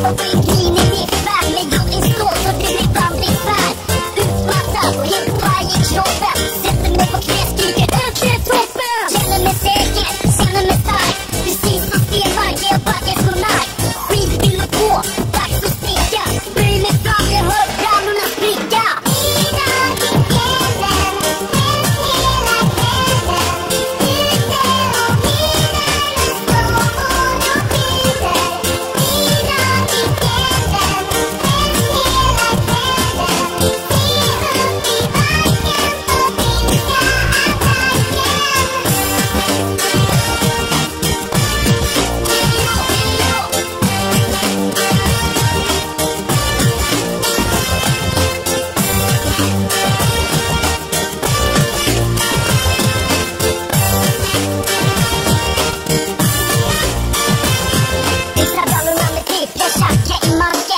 Och för en kniv är det färd. Men jag är skål så det blir vandring färd. Utmattad och helt paj i kroppen. Sätter mig på knä, skriker ut till toppen. Känner mig säker, känner mig stark. Precis som Stenmark är jag backar så nice. Skivhjulet på, dags att sticka. Bryr mig fram, jag hör stjärnorna spricka. Vissa brallorna med typ, jag tjackar i marken.